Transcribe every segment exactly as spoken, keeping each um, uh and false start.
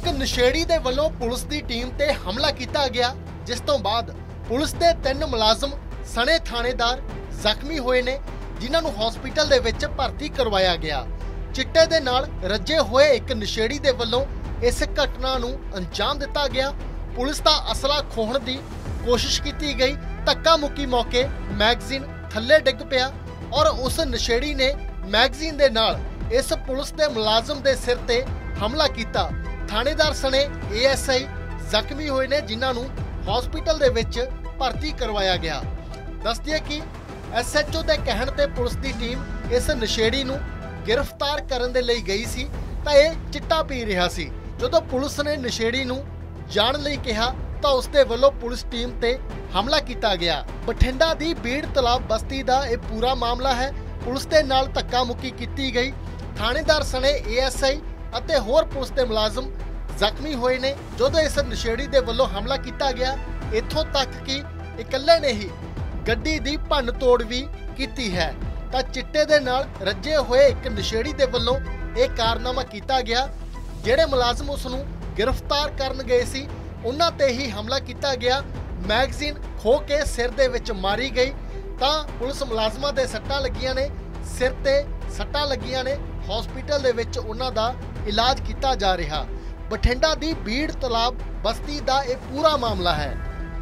ਨਸ਼ੇੜੀ ਦੇ ਵੱਲੋਂ ਪੁਲਿਸ ਦੀ ਟੀਮ ਤੇ ਹਮਲਾ ਕੀਤਾ ਗਿਆ, ਜਿਸ ਤੋਂ ਬਾਅਦ ਪੁਲਿਸ ਦੇ ਤਿੰਨ ਮੁਲਾਜ਼ਮ ਸਣੇ ਥਾਣੇਦਾਰ ਜ਼ਖਮੀ ਹੋਏ ਨੇ, ਜਿਨ੍ਹਾਂ ਨੂੰ ਹਸਪੀਟਲ ਦੇ ਵਿੱਚ ਭਰਤੀ ਕਰਵਾਇਆ ਗਿਆ। ਚਿੱਟੇ ਦੇ ਨਾਲ ਰੱਜੇ ਹੋਏ ਇੱਕ ਨਸ਼ੇੜੀ ਦੇ ਵੱਲੋਂ ਇਸ ਘਟਨਾ ਨੂੰ ਅੰਜਾਮ ਦਿੱਤਾ ਗਿਆ। ਪੁਲਿਸ ਦਾ ਅਸਲਾ ਖੋਹਣ ਦੀ ਕੋਸ਼ਿਸ਼ ਕੀਤੀ ਗਈ। ਧੱਕਾ ਮੁੱਕੀ ਮੌਕੇ ਮੈਗਜ਼ੀਨ ਥੱਲੇ ਡਿੱਗ ਪਿਆ ਔਰ ਉਸ ਨਸ਼ੇੜੀ ਨੇ ਮੈਗਜ਼ੀਨ ਦੇ ਨਾਲ ਇਸ ਪੁਲਿਸ ਦੇ ਮੁਲਾਜ਼ਮ ਦੇ ਸਿਰ ਤੇ ਹਮਲਾ ਕੀਤਾ। ਥਾਣੇਦਾਰ ਸਣੇ ਏ ਐਸ ਆਈ ਜ਼ਖਮੀ ਹੋਏ ਨੇ, ਜਿਨ੍ਹਾਂ ਨੂੰ ਹਸਪੀਟਲ ਦੇ ਵਿੱਚ ਭਰਤੀ ਕਰਵਾਇਆ ਗਿਆ। ਦੱਸਦੀਏ ਕਿ ਐਸ ਐਚ ਓ ਦੇ ਕਹਿਣ ਤੇ ਪੁਲਿਸ ਦੀ ਟੀਮ ਇਸ ਨਸ਼ੇੜੀ ਨੂੰ ਗ੍ਰਿਫਤਾਰ ਕਰਨ ਦੇ ਲਈ ਗਈ ਸੀ ਤਾਂ ਇਹ ਚਿੱਟਾ ਪੀ ਰਿਹਾ ਸੀ। ਜਦੋਂ ਪੁਲਿਸ ਨੇ ਨਸ਼ੇੜੀ ਨੂੰ ਜਾਣ ਲਈ ਕਿਹਾ ਤਾਂ ਉਸ ਦੇ ਵੱਲੋਂ ਪੁਲਿਸ ਟੀਮ ਤੇ ਹਮਲਾ ਕੀਤਾ ਗਿਆ। ਬਠਿੰਡਾ ਦੀ ਬੀੜ ਤਲਾਬ ਬਸਤੀ ਦਾ ਇਹ ਪੂਰਾ ਮਾਮਲਾ ਹੈ। ਪੁਲਿਸ ਦੇ ਨਾਲ ਧੱਕਾ ਮੁੱਕੀ ਕੀਤੀ ਗਈ। ਥਾਣੇਦਾਰ ਸਣੇ ਏ ਐਸ ਆਈ ਅਤੇ ਹੋਰ ਪੁਲਿਸ ਦੇ ਮੁਲਾਜ਼ਮ ਜ਼ਖਮੀ ਹੋਏ ਨੇ ਜਦੋਂ ਇਸ ਨਸ਼ੇੜੀ ਦੇ ਵੱਲੋਂ ਹਮਲਾ ਕੀਤਾ ਗਿਆ। ਇੱਥੋਂ ਤੱਕ ਕਿ ਇਕੱਲੇ ਨੇ ਹੀ ਗੱਡੀ ਦੀ ਭੰਨ ਤੋੜ ਵੀ ਕੀਤੀ ਹੈ। ਤਾਂ ਚਿੱਟੇ ਦੇ ਨਾਲ ਰੱਜੇ ਹੋਏ ਇੱਕ ਨਸ਼ੇੜੀ ਦੇ ਵੱਲੋਂ ਇਹ ਕਾਰਨਾਮਾ ਕੀਤਾ ਗਿਆ। ਜਿਹੜੇ ਮੁਲਾਜ਼ਮ ਉਸ ਨੂੰ ਗ੍ਰਿਫਤਾਰ ਕਰਨ ਗਏ ਸੀ ਉਹਨਾਂ ਤੇ ਹੀ ਹਮਲਾ ਕੀਤਾ ਗਿਆ। ਮੈਗਜ਼ੀਨ ਖੋਹ ਕੇ ਸਿਰ ਦੇ ਵਿੱਚ ਮਾਰੀ ਗਈ ਤਾਂ ਪੁਲਿਸ ਮੁਲਾਜ਼ਮਾਂ ਦੇ ਸੱਟਾਂ ਲੱਗੀਆਂ ਨੇ, ਸਿਰ ਤੇ ਸੱਟਾਂ ਲੱਗੀਆਂ ਨੇ। ਹਸਪੀਟਲ ਦੇ ਵਿੱਚ ਉਹਨਾਂ ਦਾ ਇਲਾਜ ਕੀਤਾ ਜਾ ਰਿਹਾ। ਬਠਿੰਡਾ ਦੀ ਬੀੜ ਤਲਾਬ ਬਸਤੀ ਦਾ ਇਹ ਪੂਰਾ ਮਾਮਲਾ ਹੈ।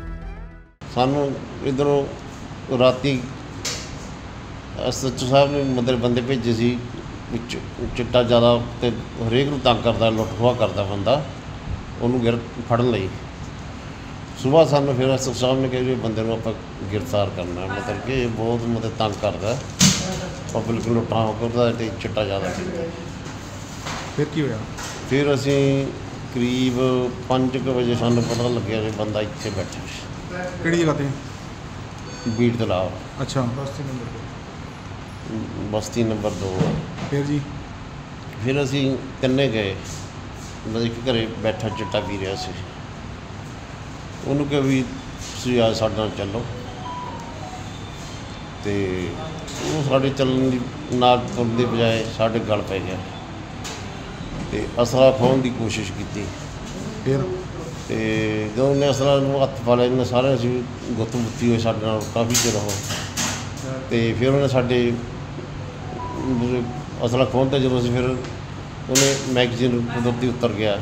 ਸਾਨੂੰ ਇਧਰੋਂ ਰਾਤੀ ਐਸ ਐਚ ਓ ਸਾਹਿਬ ਨੇ ਮਤਲਬ ਬੰਦੇ ਭੇਜੇ ਸੀ, ਵਿੱਚ ਚਿੱਟਾ ਜ਼ਿਆਦਾ ਤੇ ਹਰੇਕ ਨੂੰ ਤੰਗ ਕਰਦਾ, ਲੁੱਟ ਖੋਹ ਕਰਦਾ ਬੰਦਾ, ਉਹਨੂੰ ਗਿਰ ਫੜਨ ਲਈ। ਸੁਬਾਹ ਸਾਨੂੰ ਫਿਰ ਐਸ ਐਚ ਓ ਸਾਹਿਬ ਨੇ ਕਿਹਾ ਵੀ ਬੰਦੇ ਨੂੰ ਆਪਾਂ ਗ੍ਰਿਫਤਾਰ ਕਰਨਾ, ਮਤਲਬ ਕਿ ਇਹ ਬਹੁਤ ਮਤਲਬ ਤੰਗ ਕਰਦਾ, ਪਬਲਿਕ ਨੂੰ ਲੁੱਟਾਂ ਕਰਦਾ ਤੇ ਚਿੱਟਾ ਜ਼ਿਆਦਾ ਪੀਂਦਾ। ਫਿਰ ਕੀ ਹੋਇਆ? ਫਿਰ ਅਸੀਂ ਕਰੀਬ ਪੰਜ ਕੁ ਵਜੇ ਸਾਨੂੰ ਪਤਾ ਲੱਗਿਆ ਵੀ ਬੰਦਾ ਇੱਥੇ ਬੈਠਾ ਸੀ। ਕਿਹੜੀ ਜਗ੍ਹਾ 'ਤੇ? ਬੀੜ ਤਲਾਬ। ਅੱਛਾ, ਬਸਤੀ ਨੰਬਰ ਦੋ। ਫਿਰ ਜੀ? ਫਿਰ ਅਸੀਂ ਤਿੰਨੇ ਗਏ, ਮਤਲਬ ਇੱਕ ਘਰੇ ਬੈਠਾ ਚਿੱਟਾ ਪੀ ਰਿਹਾ ਸੀ। ਉਹਨੂੰ ਕਿਹਾ ਵੀ ਤੁਸੀਂ ਆ ਸਾਡੇ ਨਾਲ ਚੱਲੋ, ਤੇ ਉਹ ਸਾਡੇ ਚੱਲਣ ਦੀ ਨਾਲ ਤੁਰਨ ਦੀ ਬਜਾਏ ਸਾਡੇ ਗਲ ਪੈ ਗਿਆ ਤੇ ਅਸਲਾ ਖੋਹਣ ਦੀ ਕੋਸ਼ਿਸ਼ ਕੀਤੀ। ਫਿਰ ਤੇ ਜਦੋਂ ਉਹਨੇ ਅਸਲਾ ਨੂੰ ਹੱਥ ਪਾ ਲਿਆ, ਇਹਨੇ ਸਾਰੇ ਅਸੀਂ ਗੁੱਤ ਮੁੱਤੀ ਹੋਏ ਸਾਡੇ ਨਾਲ ਕਾਫੀ ਚਿਰ ਉਹ। ਤੇ ਫਿਰ ਉਹਨੇ ਸਾਡੇ ਅਸਲਾ ਖੋਹਣ 'ਤੇ ਜਦੋਂ ਅਸੀਂ ਫਿਰ ਉਹਨੇ ਮੈਗਜ਼ੀਨ ਕੁਦਰਤੀ ਉਤਰ ਗਿਆ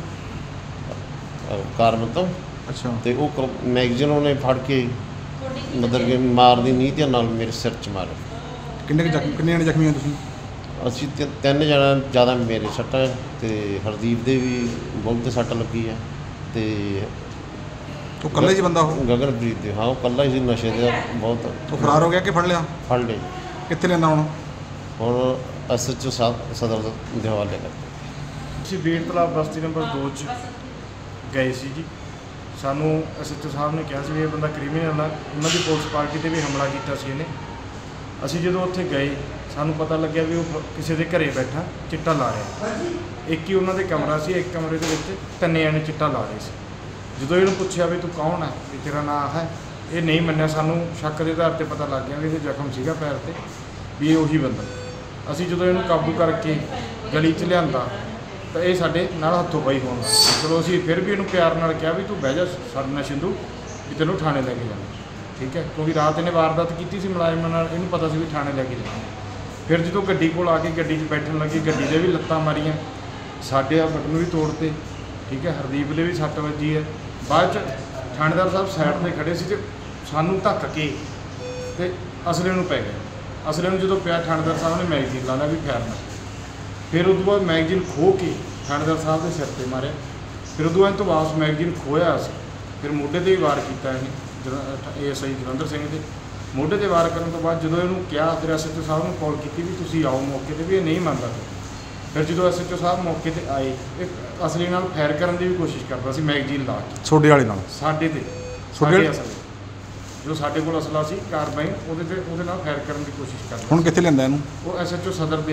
ਕਾਰਨ ਤੋਂ। ਅੱਛਾ। ਤੇ ਉਹ ਮੈਗਜ਼ੀਨ ਉਹਨੇ ਫੜ ਕੇ ਮਤਲਬ ਕਿ ਮਾਰਦੀ ਨੀਂਹ ਦੇ ਨਾਲ ਮੇਰੇ ਸਿਰ 'ਚ ਮਾਰਿਆ। ਕਿੰਨੇ ਜ਼ਖਮੀ ਕਿੰਨੇ ਜਣੇ ਜ਼ਖਮੀ ਹੋ ਤੁਸੀਂ? ਅਸੀਂ ਤਿ ਤਿੰਨ ਜਣਾ, ਜ਼ਿਆਦਾ ਮੇਰੇ ਸੱਟ ਹੈ ਤੇ ਹਰਦੀਪ ਦੇ ਵੀ ਬਹੁਤ ਸੱਟ ਲੱਗੀ ਹੈ ਤੇ ਉਹ ਇਕੱਲਾ ਹੀ ਬੰਦਾ? ਉਹ ਗਗਨਪ੍ਰੀਤ ਦੇ, ਹਾਂ ਉਹ ਇਕੱਲਾ ਹੀ ਸੀ। ਨਸ਼ੇ ਦਾ ਬਹੁਤ। ਉਹ ਫਰਾਰ ਹੋ ਗਿਆ ਕਿ ਫੜ ਲਿਆ? ਫੜ ਲਏ। ਕਿੱਥੇ ਲੈਂਦਾ ਹੁਣ? ਹੁਣ ਐਸ ਐਚ ਓ ਸਦਰ ਦੇ ਹਵਾਲੇ ਕਰ। ਅਸੀਂ ਬੀੜ ਤਲਾਬ ਬਸਤੀ ਨੰਬਰ ਦੋ 'ਚ ਗਏ ਸੀ ਜੀ। ਸਾਨੂੰ ਐਸ ਐਚ ਓ ਸਾਹਿਬ ਨੇ ਕਿਹਾ ਸੀ ਵੀ ਇਹ ਬੰਦਾ ਕ੍ਰਿਮੀਨਲ ਆ, ਉਹਨਾਂ ਦੀ ਪੁਲਿਸ ਪਾਰਟੀ 'ਤੇ ਵੀ ਹਮਲਾ ਕੀਤਾ ਸੀ ਇਹਨੇ। ਅਸੀਂ ਜਦੋਂ ਉੱਥੇ ਗਏ ਸਾਨੂੰ ਪਤਾ ਲੱਗਿਆ ਵੀ ਉਹ ਕਿਸੇ ਦੇ ਘਰੇ ਬੈਠਾ ਚਿੱਟਾ ਲਾ ਰਿਹਾ। ਇੱਕ ਹੀ ਉਹਨਾਂ ਦੇ ਕਮਰਾ ਸੀ, ਇੱਕ ਕਮਰੇ ਦੇ ਵਿੱਚ ਤਿੰਨ ਜਣੇ ਚਿੱਟਾ ਲਾ ਰਹੇ ਸੀ। ਜਦੋਂ ਇਹਨੂੰ ਪੁੱਛਿਆ ਵੀ ਤੂੰ ਕੌਣ ਹੈ, ਵੀ ਤੇਰਾ ਨਾਂ ਹੈ, ਇਹ ਨਹੀਂ ਮੰਨਿਆ। ਸਾਨੂੰ ਸ਼ੱਕ ਦੇ ਆਧਾਰ 'ਤੇ ਪਤਾ ਲੱਗ ਗਿਆ ਵੀ ਇਹਦੇ ਜ਼ਖਮ ਸੀਗਾ ਪੈਰ 'ਤੇ, ਵੀ ਇਹ ਉਹੀ ਬੰਦਾ। ਅਸੀਂ ਜਦੋਂ ਇਹਨੂੰ ਕਾਬੂ ਕਰਕੇ ਗਲੀ 'ਚ ਲਿਆਂਦਾ ਤਾਂ ਇਹ ਸਾਡੇ ਨਾਲ ਹੱਥੋਂ ਪਾਈ ਹੋਣ ਲੱਗ ਗਿਆ। ਚਲੋ ਅਸੀਂ ਫਿਰ ਵੀ ਇਹਨੂੰ ਪਿਆਰ ਨਾਲ ਕਿਹਾ ਵੀ ਤੂੰ ਬਹਿ ਜਾ ਸਾਡੇ ਨਾਲ ਸਿੰਧੂ, ਵੀ ਤੈਨੂੰ ਥਾਣੇ ਲੈ ਕੇ ਜਾਣਾ, ਠੀਕ ਹੈ, ਕਿਉਂਕਿ ਰਾਤ ਇਹਨੇ ਵਾਰਦਾਤ ਕੀਤੀ ਸੀ ਮੁਲਾਜ਼ਮਾਂ ਨਾਲ, ਇਹਨੂੰ ਪਤਾ ਸੀ ਵੀ ਥਾਣੇ ਲੈ ਕੇ ਜਾਣਾ। ਫਿਰ ਜਦੋਂ ਗੱਡੀ ਕੋਲ ਆ ਕੇ ਗੱਡੀ 'ਚ ਬੈਠਣ ਲੱਗੀ, ਗੱਡੀ ਦੇ ਵੀ ਲੱਤਾਂ ਮਾਰੀਆਂ, ਸਾਡੇ ਆ ਬਟਨ ਵੀ ਤੋੜਤੇ, ਠੀਕ ਹੈ, ਹਰਦੀਪ ਦੇ ਵੀ ਸੱਟ ਵੱਜੀ ਹੈ। ਬਾਅਦ 'ਚ ਥਾਣੇਦਾਰ ਸਾਹਿਬ ਸਾਈਡ 'ਤੇ ਖੜ੍ਹੇ ਸੀ ਤੇ ਸਾਨੂੰ ਧੱਕ ਕੇ ਤੇ ਅਸਲੇ ਨੂੰ ਪੈ ਗਿਆ। ਅਸਲੇ ਨੂੰ ਜਦੋਂ ਪਿਆ ਥਾਣੇਦਾਰ ਸਾਹਿਬ ਨੇ ਮੈਗਜ਼ੀਨ ਲਾ ਲਿਆ ਵੀ ਫੇਰਨਾ। ਫਿਰ ਉਦੋਂ ਬਾਅਦ ਮੈਗਜ਼ੀਨ ਖੋਹ ਕੇ ਥਾਣੇਦਾਰ ਸਾਹਿਬ ਦੇ ਸਿਰ 'ਤੇ ਮਾਰਿਆ। ਫਿਰ ਉਦੋਂ ਬਾਅਦ ਤੋਂ ਵਾਪਸ ਮੈਗਜ਼ੀਨ ਖੋਇਆ ਸੀ। ਫਿਰ ਮੋਢੇ 'ਤੇ ਹੀ ਵਾਰ ਕੀਤਾ ਇਹਨੇ, A S I Jalandhar Singh ਦੇ ਮੋਢੇ 'ਤੇ ਵਾਰ ਕਰਨ ਤੋਂ ਬਾਅਦ ਜਦੋਂ ਇਹਨੂੰ ਕਿਹਾ, ਫਿਰ ਐਸ ਐਚ ਓ ਸਾਹਿਬ ਨੂੰ ਕਾਲ ਕੀਤੀ ਵੀ ਤੁਸੀਂ ਆਓ ਮੌਕੇ 'ਤੇ, ਵੀ ਇਹ ਨਹੀਂ ਮੰਨਦਾ। ਫਿਰ ਜਦੋਂ ਐਸ ਐਚ ਓ ਸਾਹਿਬ ਮੌਕੇ 'ਤੇ ਆਏ, ਇੱਕ ਅਸਲੀ ਨਾਲ ਫਾਇਰ ਕਰਨ ਦੀ ਵੀ ਕੋਸ਼ਿਸ਼ ਕਰਦਾ ਸੀ ਮੈਗਜ਼ੀਨ ਲਾ ਕੇ। ਛੋਡੇ ਵਾਲੇ ਨਾਲ? ਸਾਡੇ 'ਤੇ, ਸਾਡੇ ਅਸਲੇ ਜੋ ਸਾਡੇ ਕੋਲ ਅਸਲਾ ਸੀ ਕਾਰਬਾਈਨ, ਉਹਦੇ 'ਤੇ ਉਹਦੇ ਨਾਲ ਫਾਇਰ ਕਰਨ ਦੀ ਕੋਸ਼ਿਸ਼ ਕਰਦਾ। ਹੁਣ ਕਿੱਥੇ ਲੈਂਦਾ ਇਹਨੂੰ? ਉਹ ਐਸ ਐਚ ਓ ਸਦਰ ਦੇ